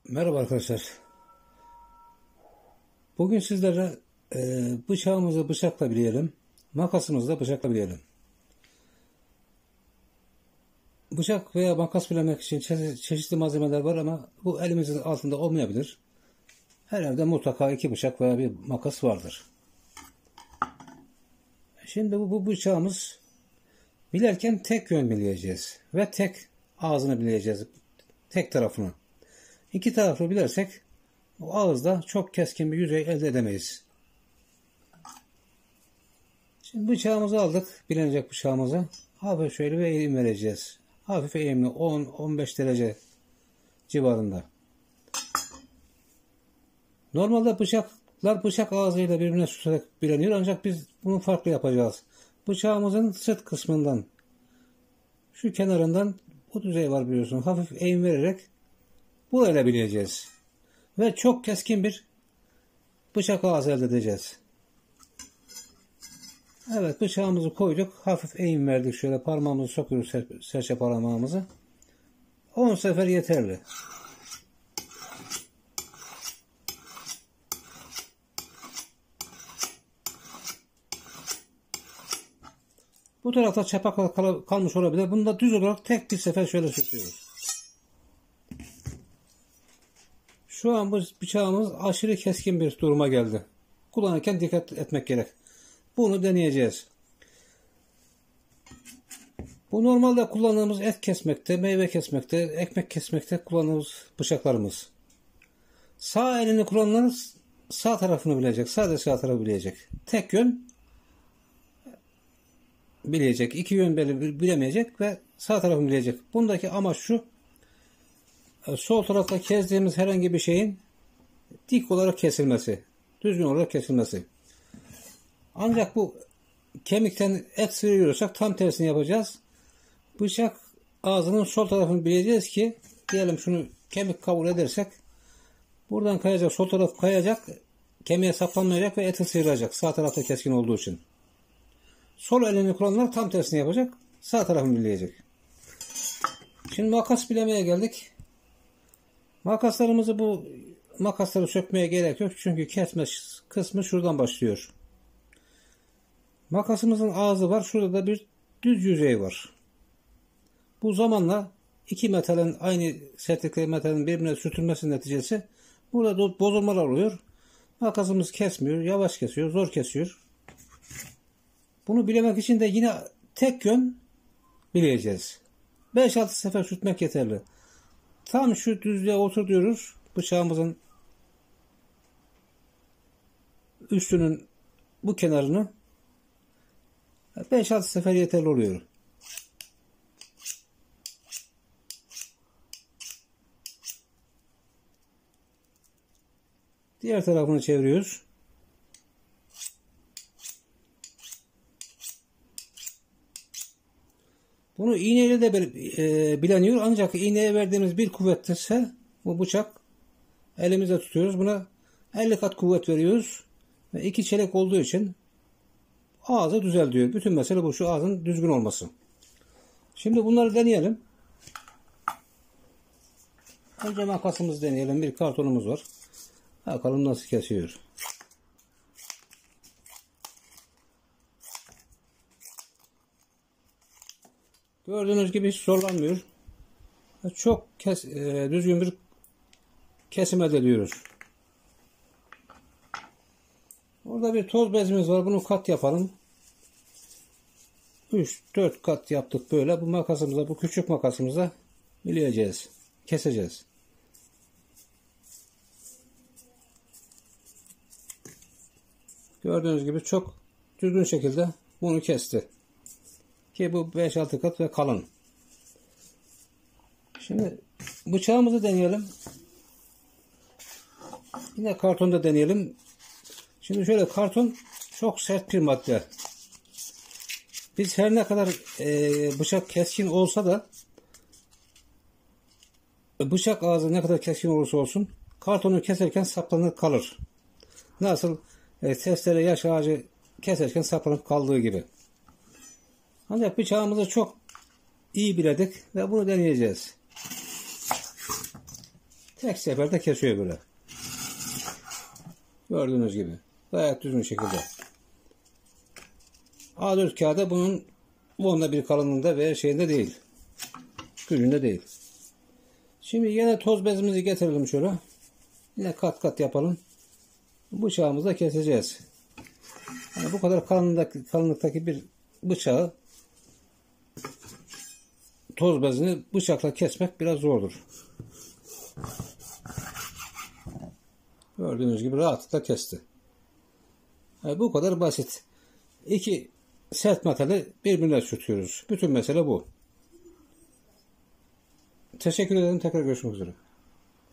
Merhaba arkadaşlar. Bugün sizlere bıçağımızı bıçakla bileyelim, makasımızı da bıçakla bileyelim. Bıçak veya makas bilemek için çeşitli malzemeler var ama bu elimizin altında olmayabilir. Her evde mutlaka iki bıçak veya bir makas vardır. Şimdi bu bıçağımız bilerken tek yön bileyeceğiz ve tek ağzını bileyeceğiz, tek tarafını. İki tarafı bilersek o ağızda çok keskin bir yüzey elde edemeyiz. Şimdi bıçağımızı aldık, bilenecek bıçağımızı. Hafif şöyle bir eğim vereceğiz. Hafif eğimli 10-15 derece civarında. Normalde bıçaklar bıçak ağzıyla birbirine sürterek bileniyor ancak biz bunu farklı yapacağız. Bıçağımızın sırt kısmından, şu kenarından bu düzey var biliyorsun. Hafif eğim vererek burayla bileyeceğiz. Ve çok keskin bir bıçak ağzı elde edeceğiz. Evet, bıçağımızı koyduk. Hafif eğim verdik. Şöyle parmağımızı sokuyoruz, serçe parmağımızı. 10 sefer yeterli. Bu tarafta çapak kalmış olabilir. Bunu da düz olarak tek bir sefer şöyle söküyoruz. Şu an bu bıçağımız aşırı keskin bir duruma geldi. Kullanırken dikkat etmek gerek. Bunu deneyeceğiz. Bu normalde kullandığımız et kesmekte, meyve kesmekte, ekmek kesmekte kullandığımız bıçaklarımız. Sağ elini kullananlar sağ tarafını bilecek. Sadece sağ tarafı bilecek. Tek yön bilecek. İki yön bilemeyecek ve sağ tarafını bilecek. Bundaki amaç şu. Sol tarafta kestiğimiz herhangi bir şeyin dik olarak kesilmesi. Düzgün olarak kesilmesi. Ancak bu kemikten et sıyırıyorsak tam tersini yapacağız. Bıçak ağzının sol tarafını bileceğiz ki diyelim şunu kemik kabul edersek buradan kayacak, sol taraf kayacak, kemiğe saplanmayacak ve eti sıyıracak sağ tarafta keskin olduğu için. Sol elini kullananlar tam tersini yapacak, sağ tarafını bileyecek. Şimdi makas bilemeye geldik. Makasları sökmeye gerek yok çünkü kesme kısmı şuradan başlıyor. Makasımızın ağzı var, şurada da bir düz yüzey var. Bu zamanla iki metalin, aynı sertlikte metalin birbirine sürtünmesi neticesi burada bozulmalar oluyor. Makasımız kesmiyor, yavaş kesiyor, zor kesiyor. Bunu bilemek için de yine tek yön bileyeceğiz. 5-6 sefer sürtmek yeterli. Tam şu düzlüğe oturtuyoruz. Bıçağımızın üstünün bu kenarını 5-6 sefer yeterli oluyor. Diğer tarafını çeviriyoruz. Bunu iğneyle de bileniyor ancak iğneye verdiğimiz bir kuvvetliyse bu bıçak elimizde tutuyoruz. Buna 50 kat kuvvet veriyoruz ve iki çelik olduğu için ağzı düzeltiyor. Bütün mesele bu, şu ağzın düzgün olması. Şimdi bunları deneyelim. Önce makasımızı deneyelim. Bir kartonumuz var. Bakalım nasıl kesiyor. Gördüğünüz gibi hiç zorlanmıyor. Çok düzgün bir kesim elde ediyoruz. Orada bir toz bezimiz var. Bunu kat yapalım. 3-4 kat yaptık böyle. Bu makasımıza, bu küçük makasımıza bileyeceğiz. Keseceğiz. Gördüğünüz gibi çok düzgün şekilde bunu kesti. Ki bu 5-6 kat ve kalın. Şimdi bıçağımızı deneyelim. Yine kartonda deneyelim. Şimdi şöyle, karton çok sert bir madde. Biz her ne kadar bıçak keskin olsa da bıçak ağzı ne kadar keskin olursa olsun kartonu keserken saplanır kalır. Nasıl testere yaş ağacı keserken saplanıp kaldığı gibi. Ancak bıçağımızı çok iyi biledik ve bunu deneyeceğiz. tek seferde kesiyor böyle. Gördüğünüz gibi. Gayet düzgün şekilde. A4 kağıda bunun onda bir kalınlığında ve şeyinde değil. Gücünde değil. Şimdi yine toz bezimizi getirelim şöyle. Yine kat kat yapalım. Bıçağımızla keseceğiz. Yani bu kadar kalınlıktaki bir bıçağı toz bezini bıçakla kesmek biraz zordur. Gördüğünüz gibi rahatlıkla kesti. Yani bu kadar basit. İki sert metali birbirine sürtüyoruz. Bütün mesele bu. Teşekkür ederim. Tekrar görüşmek üzere.